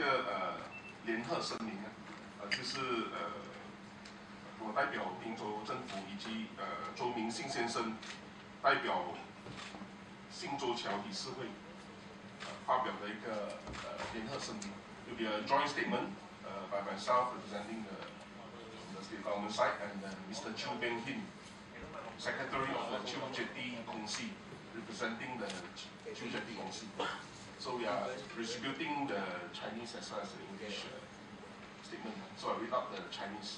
个联合声明啊，就是我代表滨州政府以及周明信先生代表信州桥理事会发表的一个联合声明。It will be a joint statement by myself representing the state government side and Mr. Chiu Beng Hin, Secretary of the Chiu Jetty Kongsi, representing the Chiu Jetty Kongsi. So we are distributing the Chinese as well as the English statement. So I read out the Chinese.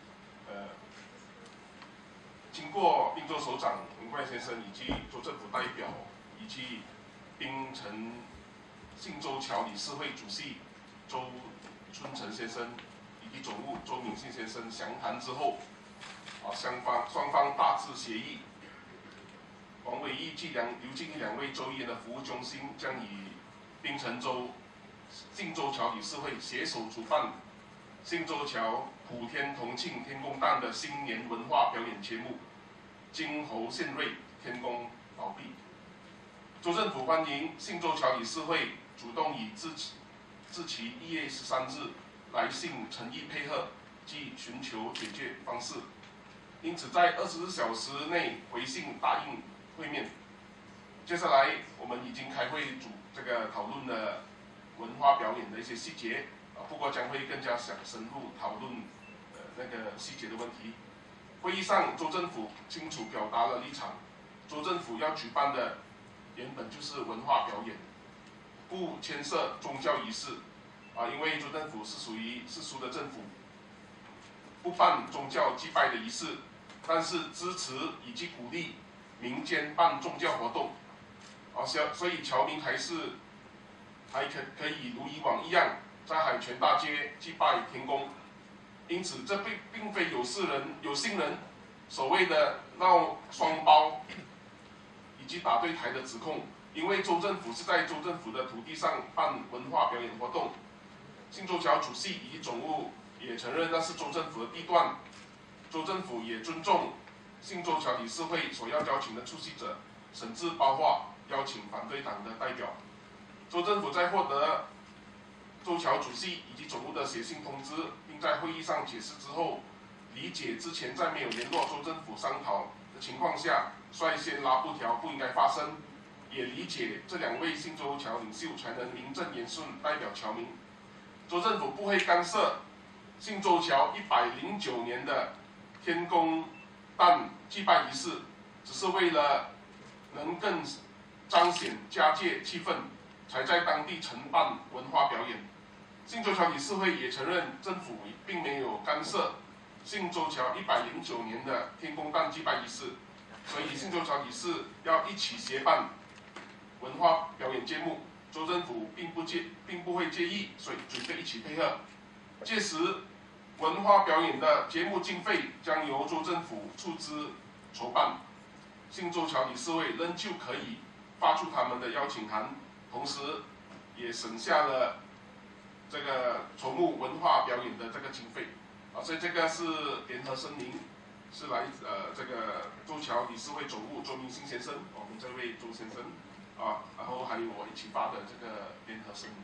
经过滨州首长文冠先生以及州政府代表以及槟城信州桥理事会主席周春成先生以及总务周明信先生详谈之后，双方大致协议，王伟义及刘敬义两位州议员的服务中心将与槟城州信州桥理事会携手主办信州桥普天同庆天公诞的新年文化表演节目《金猴献瑞，天公保庇》。州政府欢迎信州桥理事会主动以自其1月13日来信诚意配合及寻求解决方式，因此在24小时内回信答应会面。接下来我们已经开会讨论了文化表演的一些细节，不过将会更加深入讨论那个细节的问题。会议上，州政府清楚表达了立场，州政府要举办的原本就是文化表演，不牵涉宗教仪式，因为州政府是属于世俗的政府，不办宗教祭拜的仪式，但是支持以及鼓励民间办宗教活动，所以侨民还可以如以往一样在海泉大街祭拜天公。因此，这并非有心人所谓的闹双包以及打对台的指控，因为州政府是在州政府的土地上办文化表演活动，信州桥主席以及总务也承认那是州政府的地段，州政府也尊重信州桥理事会所要邀请的出席者，甚至包括邀请反对党的代表。州政府在获得州桥主席以及总务的写信通知，并在会议上解释之后，理解之前在没有联络州政府商讨的情况下，率先拉布条不应该发生，也理解这两位信州桥领袖才能名正言顺代表侨民。州政府不会干涉信州桥109年的天公诞祭拜仪式，只是为了能更彰显佳节气氛，才在当地承办文化表演。信州桥理事会也承认，政府并没有干涉信州桥109年的天公诞祭拜仪式，所以信州桥理事要一起协办文化表演节目，州政府并不会介意，所以准备一起配合。届时，文化表演的节目经费将由州政府出资筹办，信州桥理事会仍旧可以发出他们的邀请函，同时也省下了这个筹募文化表演的这个经费，所以这个是联合声明，是来这个州桥理事会总务周明信先生，我们这位周先生，然后还有我一起发的这个联合声明。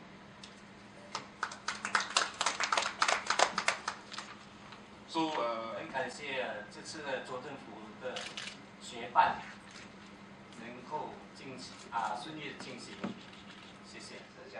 很感谢这次的州政府的协办能够顺利的进行，谢谢。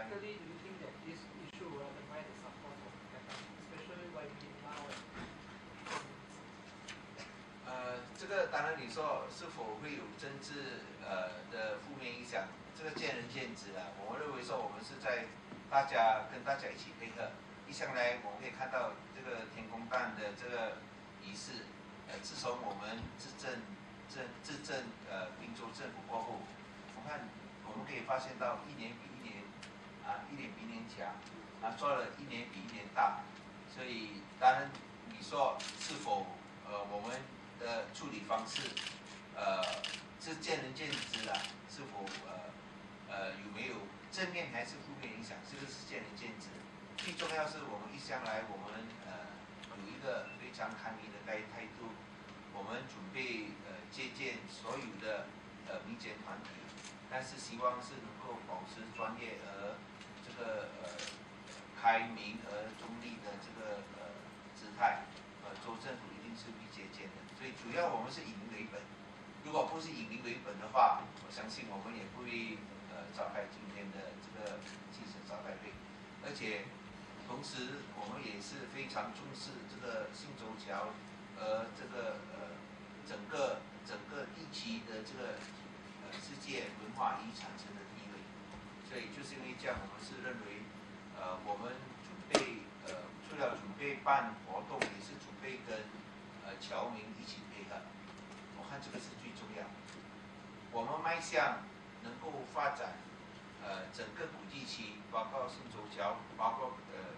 这个当然你说是否会有政治的负面影响，这个见仁见智啊。我们认为说我们是跟大家一起配合。一向来我们可以看到这个天公诞的这个仪式，自从我们执政滨州政府过后，我们可以发现到一年比一年强，做了一年比一年大。所以当然你说是否我们的处理方式是见仁见智啊，是否有没有正面还是负面影响，这个是见仁见智。最重要是我们一向来我们有一个非常抗议的态度，我们准备接见所有的民间团体，但是希望是能够保持专业，而这个开明而中立的这个姿态，州政府一定是会借鉴的。所以主要我们是以民为本，如果不是以民为本的话，我相信我们也不会召开今天的这个记者招待会，而且同时我们也是非常重视这个信州桥这个整个地区的这个世界文化遗产城的地位，所以就是因为这样，我们是认为我们准备除了准备办活动，也是准备跟侨民一起配合，我看这个是最重要的。我们迈向能够发展整个古地区，包括信州桥，包括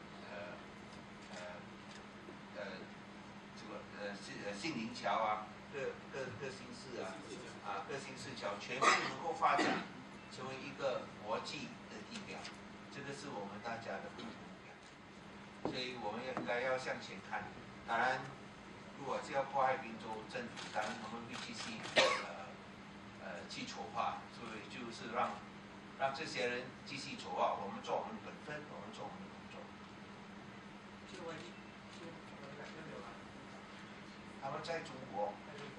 杏林桥啊，各新市啊，各新市桥全部能够发展成为一个国际的地标，这个是我们大家的共同目标，所以我们应该要向前看。当然，如果是要破坏滨州政府，当然我们会继续去筹划，所以就是让这些人继续筹划，我们做我们的本分，我们做我们的工作。他们在中国。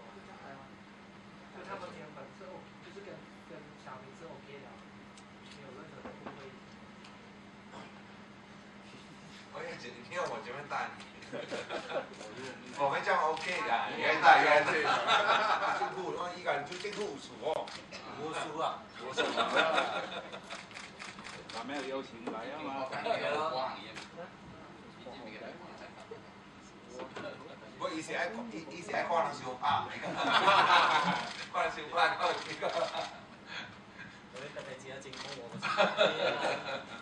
就他们原本是就是跟小明是 OK 的，没有任何的误会。 我也觉得，你看我这边大你，我们这样 OK 的，越大越对。 政府我依家就政府署哦， 无数啊， 我说嘛，咱们有邀请来啊嘛。 我以前愛看人相拍，看人相拍，我呢個。 我呢特別只有政府我。